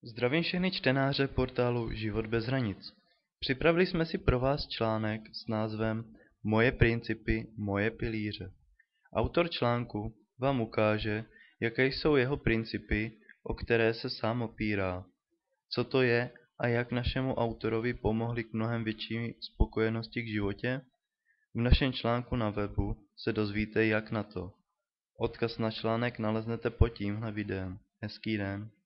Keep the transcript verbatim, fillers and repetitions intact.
Zdravím všechny čtenáře portálu Život bez hranic. Připravili jsme si pro vás článek s názvem Moje principy, moje pilíře. Autor článku vám ukáže, jaké jsou jeho principy, o které se sám opírá, co to je a jak našemu autorovi pomohli k mnohem větší spokojenosti k životě. V našem článku na webu se dozvíte, jak na to. Odkaz na článek naleznete pod tímhle videem. Hezký den.